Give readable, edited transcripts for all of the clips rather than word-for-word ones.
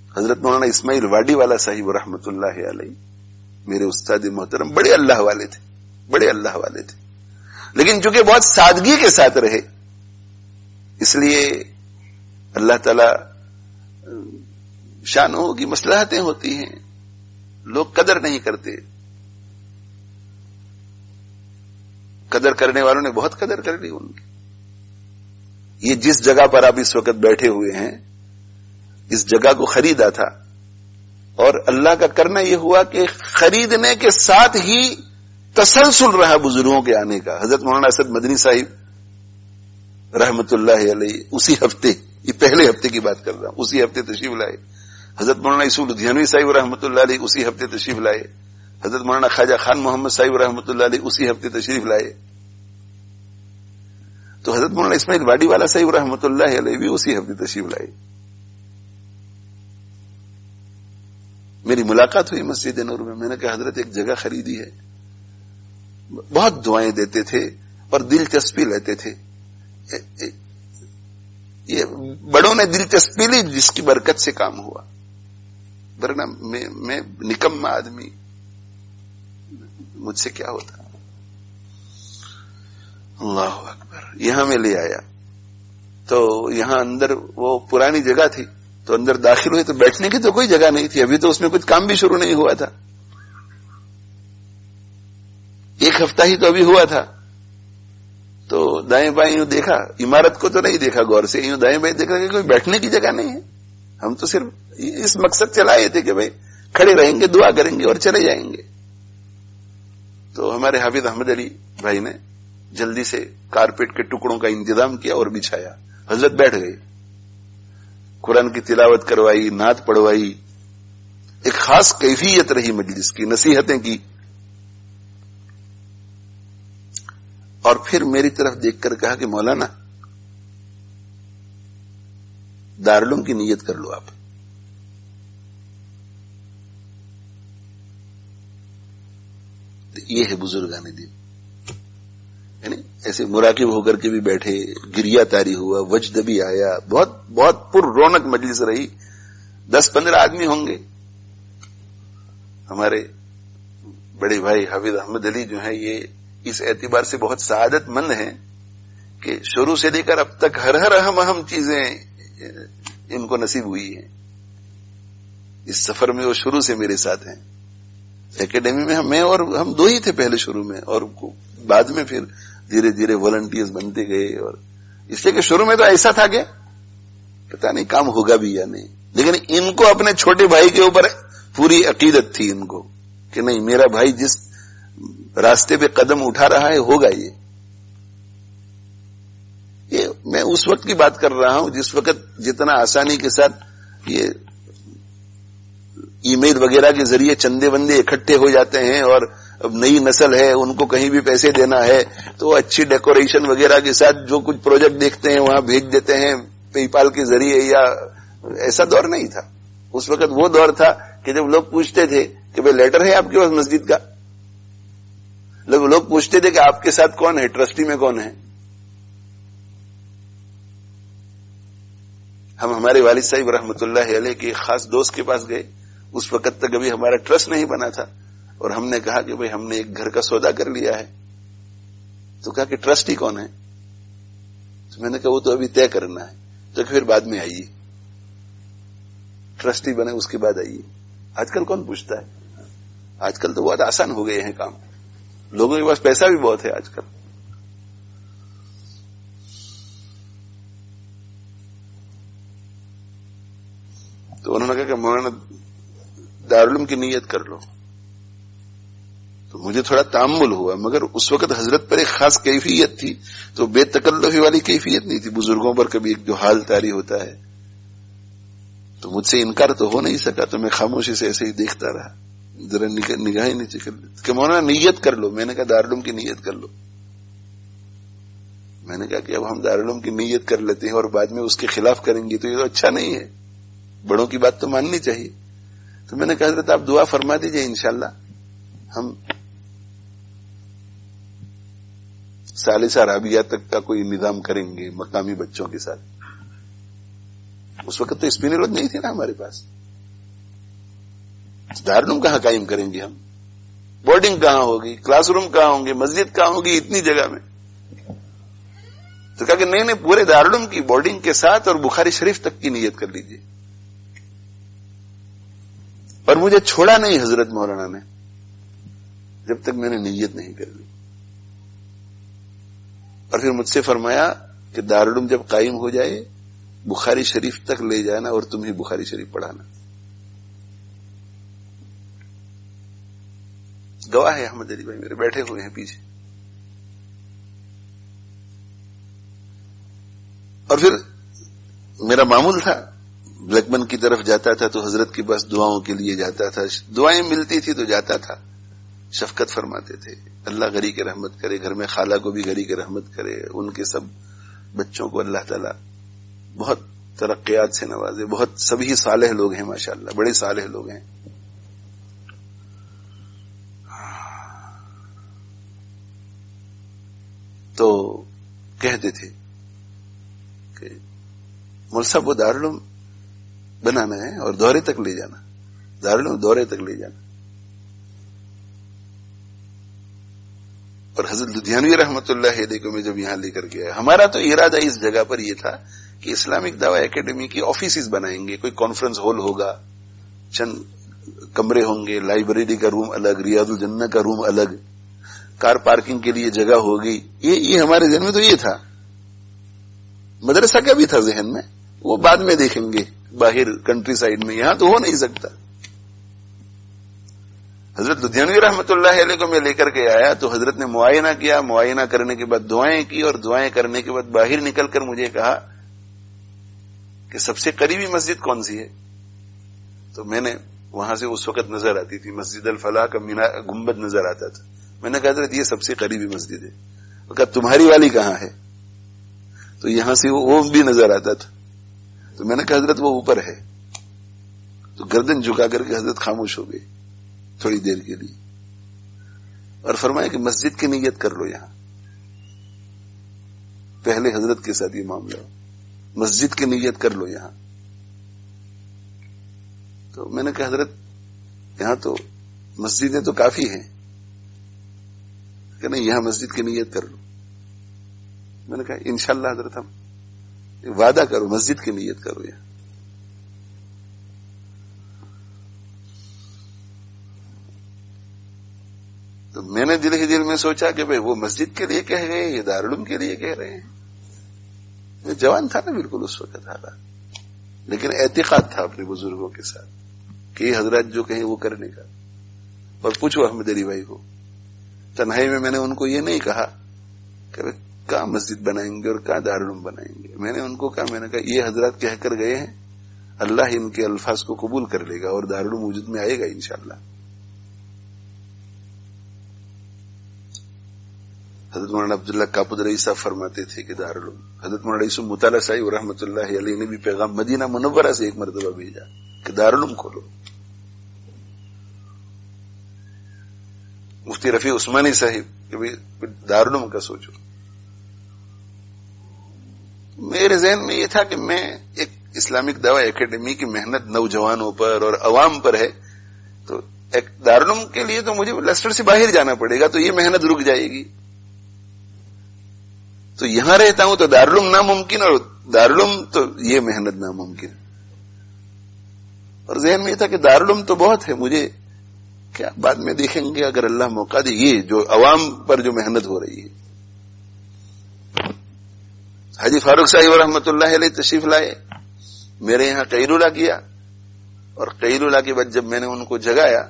حضرت مولانا اسماعیل واڈی والا صاحب رحمت اللہ علیہ میرے استاد محترم بڑے اللہ والے تھے، بڑے اللہ والے تھے، لیکن چونکہ بہت سادگی کے ساتھ رہے اس لیے اللہ تعالی شانوں کی مصلحتیں ہوتی ہیں، لوگ قدر نہیں کرتے، قدر کرنے والوں نے بہت قدر کر لی ان کی۔ یہ جس جگہ پر آپ اس وقت بیٹھے ہوئے ہیں اس جگہ کو خریدا تھا، اور اللہ کا کرنا یہ ہوا کہ خریدنے کے ساتھ ہی تسلسل رہا بزرگوں کے آنے کا۔ حضرت مولانا اسد مدنی صاحب رحمت اللہ علیہ اسی ہفتے، یہ پہلے ہفتے کی بات کر رہا ہوں، اسی ہفتے تشریف لائے۔ حضرت مولانا یسوع لدھیانوی صاحب رحمت اللہ علیہ اسی ہفتے تشریف لائے۔ حضرت مولانا خواجہ خان محمد صاحب رحمت اللہ علیہ اسی ہفتے تشریف لائے۔ تو حضرت مولانا اسماعیل واڈی والا صاحب رحمت اللہ علیہ بھی اسی ہفتے تشریف لائے۔ میری ملاقات ہوئی مسجد نور میں، میں نے کہا حضرت ایک جگہ خریدی ہے، بہت دعائیں دیتے تھے اور دلچسپی لیتے تھے، یہ بڑوں نے دلچسپی لی جس کی برکت سے کام ہوا، ورنہ میں نکما آدمی، مجھ سے کیا ہوتا۔ اللہ اکبر۔ یہاں میں لے آیا تو یہاں اندر وہ پرانی جگہ تھی، تو اندر داخل ہوئے تو بیٹھنے کی تو کوئی جگہ نہیں تھی، ابھی تو اس میں کچھ کام بھی شروع نہیں ہوا تھا، ایک ہفتہ ہی تو ابھی ہوا تھا۔ تو دائیں بائیں یوں دیکھا، عمارت کو تو نہیں دیکھا غور سے، یوں دائیں بائیں دیکھا کہ کوئی بیٹھنے کی جگہ نہیں ہے۔ ہم تو صرف اس مقصد چلائے تھے کہ بھائی کھڑے رہیں گے، دعا کریں گے اور چلے جائیں گے۔ تو ہمارے حافظ احمد علی بھائی نے جلدی سے کارپیٹ کے ٹکڑوں کا انتظام کیا اور بچھایا، حضرت بیٹھ گئے، قرآن کی تلاوت کروائی، نعت پڑھوائی، ایک خاص کیفیت رہی مجلس کی، نصیحتیں کی، اور پھر میری طرف دیکھ کر کہا کہ مولانا دارالعلوم کی نیت کر لو آپ۔ یہ ہے بزرگان دین، یعنی ایسے مراقب ہو کر کے بھی بیٹھے، گریا تاری ہوا، وجد بھی آیا، بہت بہت پر رونق مجلس رہی، 10-15 آدمی ہوں گے۔ ہمارے بڑے بھائی حافظ احمد علی جو ہیں یہ اس اعتبار سے بہت سعادت مند ہیں کہ شروع سے لے کر اب تک ہر اہم چیزیں ان کو نصیب ہوئی ہیں۔ اس سفر میں وہ شروع سے میرے ساتھ ہیں۔ اکیڈمی میں میں اور ہم دو ہی تھے پہلے شروع میں، اور بعد میں پھر دھیرے دھیرے والنٹیئرز بنتے گئے، اور اس لیے کہ شروع میں تو ایسا تھا کہ پتہ نہیں کام ہوگا بھی یا نہیں، لیکن ان کو اپنے چھوٹے بھائی کے اوپر پوری عقیدت تھی ان کو کہ نہیں، میرا بھائی جس راستے پہ قدم اٹھا رہا ہے ہوگا۔ یہ میں اس وقت کی بات کر رہا ہوں جس وقت جتنا آسانی کے ساتھ یہ ای میل وغیرہ کے ذریعے چندے وندے اکٹھے ہو جاتے ہیں، اور اب نئی نسل ہے ان کو کہیں بھی پیسے دینا ہے تو اچھی ڈیکوریشن وغیرہ کے ساتھ جو کچھ پروجیکٹ دیکھتے ہیں وہاں بھیج دیتے ہیں پے پال کے ذریعے، یا ایسا دور نہیں تھا۔ اس وقت وہ دور تھا کہ جب لوگ پوچھتے تھے کہ بھئی لیٹر ہے آپ کے پاس مسجد کا، لوگ پوچھتے تھے کہ آپ کے ساتھ کون ہے، ٹرسٹی میں کون ہے۔ ہم ہمارے والد صاحب رحمت اللہ علیہ کے خاص دوست کے پاس گئے، اس وقت تک ابھی ہمارا ٹرسٹ نہیں بنا تھا، اور ہم نے کہا کہ بھئی ہم نے ایک گھر کا سودا کر لیا ہے۔ تو کہا کہ ٹرسٹی کون ہے؟ تو میں نے کہا وہ تو ابھی طے کرنا ہے، تو پھر بعد میں آئیے، ٹرسٹی بنے اس کے بعد آئیے۔ آج کل کون پوچھتا ہے؟ آج کل تو بہت آسان ہو گئے ہیں کام، لوگوں کے پاس پیسہ بھی بہت ہے آج کل۔ تو انہوں نے کہا کہ مولانا دارالعلوم کی نیت کر لو۔ تو مجھے تھوڑا تامل ہوا، مگر اس وقت حضرت پر ایک خاص کیفیت تھی، تو بے تکلفی والی کیفیت نہیں تھی۔ بزرگوں پر کبھی ایک جو حال طاری ہوتا ہے، تو مجھ سے انکار تو ہو نہیں سکا، تو میں خاموشی سے ایسے ہی دیکھتا رہا، ذرا نگاہیں نیچے کر لی کہ مولانا نیت کر لو۔ میں نے کہا دارالعلوم کی نیت کر لو۔ میں نے کہا کہ اب ہم دارالعلوم کی نیت کر لیتے ہیں اور بعد میں اس کے خلاف کریں گے تو یہ تو اچھا نہیں ہے، بڑوں کی بات تو ماننی چاہیے۔ تو میں نے کہا حضرت آپ دعا فرما دیجئے، انشاءاللہ ہم ثالثہ رابعہ تک کا کوئی نظام کریں گے مقامی بچوں کے ساتھ۔ اس وقت تو اسپنر روڈ نہیں تھی نا ہمارے پاس، دارالعلوم کہاں قائم کریں گے ہم؟ بورڈنگ کہاں ہوگی؟ کلاس روم کہاں ہوں گے؟ مسجد کہاں ہوگی اتنی جگہ میں؟ تو کہا کہ نہیں پورے دارالعلوم کی بورڈنگ کے ساتھ اور بخاری شریف تک کی نیت کر لیجیے. اور مجھے چھوڑا نہیں حضرت مولانا نے جب تک میں نے نیت نہیں کر لی. اور پھر مجھ سے فرمایا کہ دارالعلوم جب قائم ہو جائے بخاری شریف تک لے جانا اور تم ہی بخاری شریف پڑھانا. گواہ ہے احمد علی بھائی میرے بیٹھے ہوئے ہیں پیچھے. اور پھر میرا معمول تھا بلیکمن کی طرف جاتا تھا تو حضرت کے پاس دعاؤں کے لیے جاتا تھا. دعائیں ملتی تھی تو جاتا تھا. شفقت فرماتے تھے اللہ غری کے رحمت کرے, گھر میں خالہ کو بھی غری کے رحمت کرے, ان کے سب بچوں کو اللہ تعالیٰ بہت ترقیات سے نوازے. بہت سبھی صالح لوگ ہیں ماشاءاللہ, بڑے صالح لوگ ہیں. تو کہتے تھے کہ مول صاحب وہ دارالعلوم بنانا ہے اور دورے تک لے جانا, دارالعلوم دورے تک لے جانا. اور حضرت لدھیانوی رحمت اللہ علیہ کو میں جب یہاں لے کر گیا, ہمارا تو ارادہ اس جگہ پر یہ تھا کہ اسلامک دعویٰ اکیڈمی کی آفیسز بنائیں گے, کوئی کانفرنس ہال ہوگا, چند کمرے ہوں گے, لائبریری کا روم الگ, ریاض الجنہ کا روم الگ, کار پارکنگ کے لیے جگہ ہوگی. یہ ہمارے ذہن میں تو یہ تھا. مدرسہ کا بھی تھا ذہن میں, وہ بعد میں دیکھیں گے باہر کنٹری سائڈ میں, یہاں تو ہو نہیں سکتا. حضرت لدھیانوی رحمت اللہ علیہ کو میں لے کر کے آیا تو حضرت نے معائنہ کیا, معائنہ کرنے کے بعد دعائیں کی, اور دعائیں کرنے کے بعد باہر نکل کر مجھے کہا کہ سب سے قریبی مسجد کون سی ہے؟ تو میں نے وہاں سے اس وقت نظر آتی تھی مسجد الفلاح کا گنبد نظر آتا تھا. میں نے کہا حضرت یہ سب سے قریبی مسجد ہے. وہ کہا تمہاری والی کہاں ہے؟ تو یہاں سے وہ بھی نظر آتا تھا. تو میں نے کہا حضرت وہ اوپر ہے. تو گردن جھکا کر کے حضرت خاموش ہو گئی تھوڑی دیر کے لیے, اور فرمایا کہ مسجد کی نیت کر لو یہاں. پہلے حضرت کے ساتھ یہ معاملہ ہو, مسجد کی نیت کر لو یہاں. تو میں نے کہا حضرت یہاں تو مسجدیں تو کافی ہیں, کہ نہیں یہاں مسجد کی نیت کر لو. میں نے کہا انشاءاللہ حضرت ہم وعدہ کرو مسجد کی نیت کرو یہاں. تو میں نے دل ہی دل میں سوچا کہ بھئی وہ مسجد کے لیے کہہ گئے, یہ دارالعلوم کے لیے کہہ رہے ہیں. میں جوان تھا نا بالکل اس وقت حالات, لیکن اعتقاد تھا اپنے بزرگوں کے ساتھ کہ یہ حضرات جو کہیں وہ کرنے کا. اور پوچھو احمد علی بھائی کو, تنہائی میں نے ان کو یہ نہیں کہا کہ کہاں مسجد بنائیں گے اور کہاں دارالعلوم بنائیں گے. میں نے ان کو کہا, میں نے کہا یہ حضرات کہہ کر گئے ہیں, اللہ ان کے الفاظ کو قبول کر لے گا اور دارالعلوم وجود میں آئے گا انشاءاللہ. حضرت مولانا عبداللہ کاپد رئی صاحب فرماتے تھے کہ دارالعلوم, حضرت مولانا یوسف مطالعہ صاحب رحمۃ اللہ علیہ نے بھی پیغام مدینہ منورہ سے ایک مرتبہ بھیجا کہ دارالعلوم کھولو. مفتی رفیع عثمانی صاحب کہ دارالعلوم کا سوچو. میرے ذہن میں یہ تھا کہ میں ایک اسلامک دعویٰ اکیڈمی کی محنت نوجوانوں پر اور عوام پر ہے, تو ایک دارالعلوم کے لیے تو مجھے لیسٹر سے باہر جانا پڑے گا, تو یہ محنت رک جائے گی. تو یہاں رہتا ہوں تو دارالعلوم ناممکن, اور دارالعلوم تو یہ محنت ناممکن. اور ذہن میں یہ تھا کہ دارالعلوم تو بہت ہے, مجھے کیا بعد میں دیکھیں گے اگر اللہ موقع دے. یہ جو عوام پر جو محنت ہو رہی ہے. حاجی فاروق صاحب رحمۃ اللہ علیہ تشریف لائے, میرے یہاں قیلولہ کیا, اور قیلولہ کے بعد جب میں نے ان کو جگایا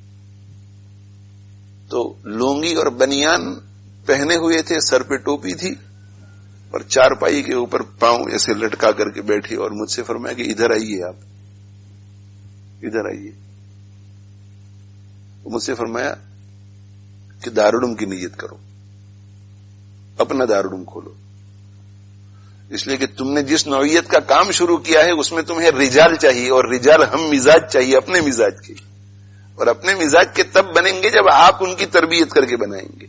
تو لونگی اور بنیان پہنے ہوئے تھے, سر پہ ٹوپی تھی, اور چارپائی کے اوپر پاؤں ایسے لٹکا کر کے بیٹھی, اور مجھ سے فرمایا کہ ادھر آئیے, آپ ادھر آئیے. مجھ سے فرمایا کہ دارالعلوم کی نیت کرو, اپنا دارالعلوم کھولو, اس لیے کہ تم نے جس نوعیت کا کام شروع کیا ہے اس میں تمہیں رجال چاہیے, اور رجال ہم مزاج چاہیے اپنے مزاج کے, اور اپنے مزاج کے تب بنیں گے جب آپ ان کی تربیت کر کے بنائیں گے.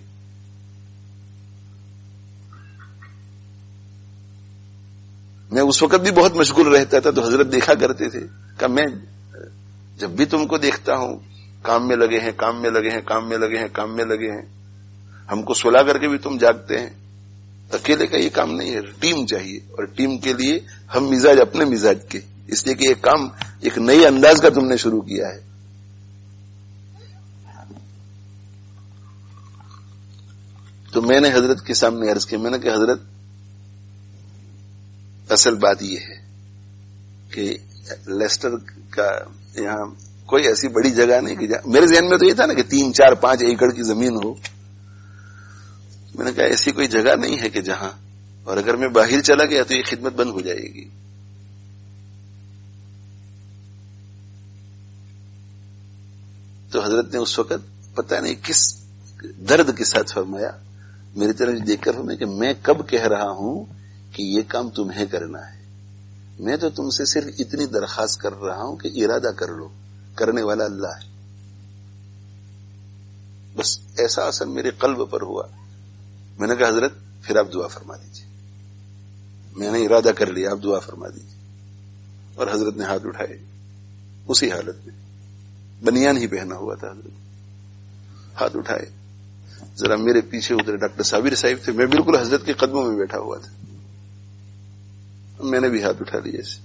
میں اس وقت بھی بہت مشغول رہتا تھا, تو حضرت دیکھا کرتے تھے کہ میں جب بھی تم کو دیکھتا ہوں کام میں لگے ہیں، کام میں لگے ہیں، کام میں لگے ہیں، کام میں لگے ہیں، ہم کو سلا کر کے بھی تم جاگتے ہیں. اکیلے کا یہ کام نہیں ہے، ٹیم چاہیے، اور ٹیم کے لیے ہم مزاج اپنے مزاج کے، اس لیے کہ یہ کام ایک نئی انداز کا تم نے شروع کیا ہے. تو میں نے حضرت کے سامنے عرض کیا، میں نے کہا حضرت اصل بات یہ ہے کہ لیسٹر کا یہاں کوئی ایسی بڑی جگہ نہیں کہ میرے ذہن میں تو یہ تھا نا کہ 3, 4, 5 ایکڑ کی زمین ہو. میں نے کہا ایسی کوئی جگہ نہیں ہے کہ جہاں، اور اگر میں باہر چلا گیا تو یہ خدمت بند ہو جائے گی. تو حضرت نے اس وقت پتہ نہیں کس درد کے ساتھ فرمایا، میری طرف دیکھ کر فرمایا کہ میں کب کہہ رہا ہوں کہ یہ کام تمہیں کرنا ہے، میں تو تم سے صرف اتنی درخواست کر رہا ہوں کہ ارادہ کر لو، کرنے والا اللہ ہے. بس ایسا اثر میرے قلب پر ہوا. میں نے کہا حضرت پھر آپ دعا فرما دیجیے، میں نے ارادہ کر لیا، آپ دعا فرما دیجیے. اور حضرت نے ہاتھ اٹھائے، اسی حالت میں بنیان ہی پہنا ہوا تھا. حضرت ہاتھ اٹھائے، ذرا میرے پیچھے اترے. ڈاکٹر صابر صاحب تھے، میں بالکل حضرت کے قدموں میں بیٹھا ہوا تھا. میں نے بھی ہاتھ اٹھا لیا اسے،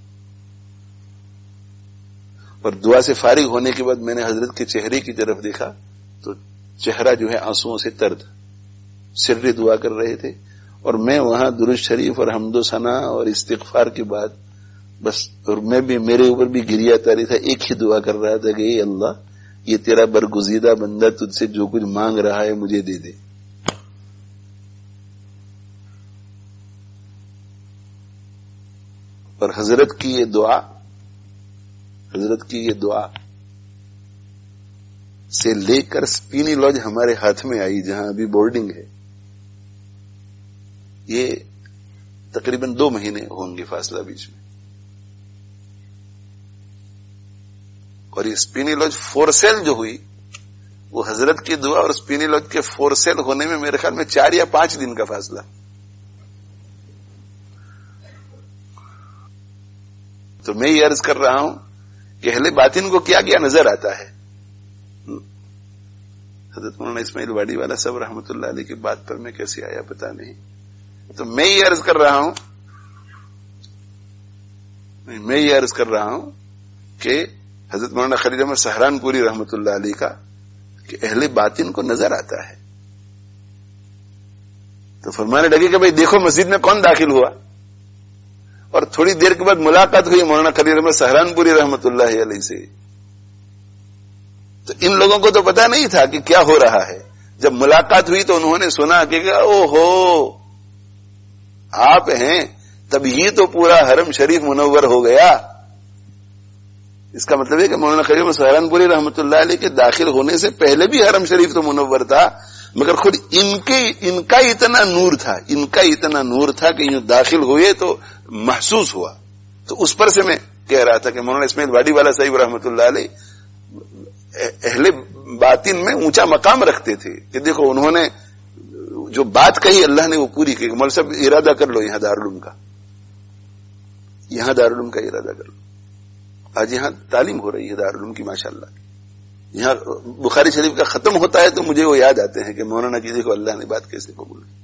اور دعا سے فارغ ہونے کے بعد میں نے حضرت کے چہرے کی طرف دیکھا تو چہرہ جو ہے آنسوؤں سے تر تھا. سر دعا کر رہے تھے، اور میں وہاں درود شریف اور حمد و ثنا اور استغفار کے بعد بس، اور میں بھی میرے اوپر بھی گریا تاری تھا، ایک ہی دعا کر رہا تھا کہ اے اللہ یہ تیرا برگزیدہ بندہ تجھ سے جو کچھ مانگ رہا ہے مجھے دے دے. اور حضرت کی یہ دعا سے لے کر اسپینی لاج ہمارے ہاتھ میں آئی جہاں ابھی بورڈنگ ہے. یہ تقریباً 2 مہینے ہوں گے فاصلہ بیچ میں. اور یہ اسپینی لاج فور سیل جو ہوئی وہ حضرت کی دعا اور اسپینی لاج کے فور سیل ہونے میں میرے خیال میں 4 یا 5 دن کا فاصلہ. تو میں یہ عرض کر رہا ہوں کہ اہل باطن کو کیا کیا نظر آتا ہے. حضرت مولانا اسماعیل واڈی والا صاحب رحمۃ اللہ علیہ کی بات پر میں کیسے آیا پتا نہیں. تو میں یہ عرض کر رہا ہوں کہ حضرت مولانا خلیل احمد سہرانپوری رحمۃ اللہ علیہ کا کہ اہل باطن کو نظر آتا ہے. تو فرمانے لگے کہ بھئی دیکھو مسجد میں کون داخل ہوا. اور تھوڑی دیر کے بعد ملاقات ہوئی مولانا خلیل احمد سہرانپوری رحمۃ اللہ علیہ سے. تو ان لوگوں کو تو پتا نہیں تھا کہ کیا ہو رہا ہے. جب ملاقات ہوئی تو انہوں نے سنا کہ او ہو آپ ہیں، تب ہی تو پورا حرم شریف منور ہو گیا. اس کا مطلب ہے کہ مولانا خلیل احمد سہرانپوری رحمۃ اللہ علیہ کے داخل ہونے سے پہلے بھی حرم شریف تو منور تھا، مگر خود ان کا اتنا نور تھا کہ یوں داخل ہوئے تو محسوس ہوا. تو اس پر سے میں کہہ رہا تھا کہ مولانا اسماعیل واڈی والا صاحب رحمۃ اللہ علیہ اہل باطن میں اونچا مقام رکھتے تھے کہ دیکھو انہوں نے جو بات کہی اللہ نے وہ پوری کی. مول صاحب ارادہ کر لو یہاں دارالعلوم کا ارادہ کر لو. آج یہاں تعلیم ہو رہی ہے دارالعلوم کی ماشاءاللہ. یہاں بخاری شریف کا ختم ہوتا ہے تو مجھے وہ یاد آتے ہیں کہ مولانا کی دیکھو اللہ نے بات کیسے قبول کی.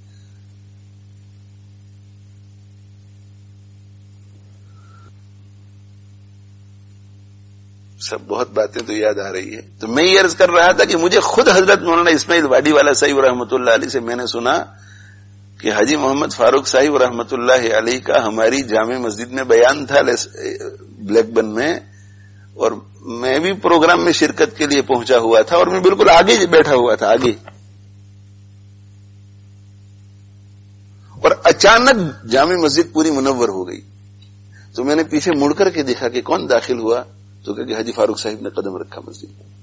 سب بہت باتیں تو یاد آ رہی ہے. تو میں یہ عرض کر رہا تھا کہ مجھے خود حضرت مولانا اسماعیل واڈی والا صاحب رحمۃ اللہ علیہ سے میں نے سنا کہ حاجی محمد فاروق صاحب رحمۃ اللہ علیہ کا ہماری جامع مسجد میں بیان تھا بلیک بن میں، اور میں بھی پروگرام میں شرکت کے لیے پہنچا ہوا تھا اور میں بالکل آگے بیٹھا ہوا تھا آگے. اور اچانک جامع مسجد پوری منور ہو گئی. تو میں نے پیچھے مڑ کر کے دیکھا کہ کون داخل ہوا، تو کہ حاجی فاروق صاحب نے قدم رکھا مسجد.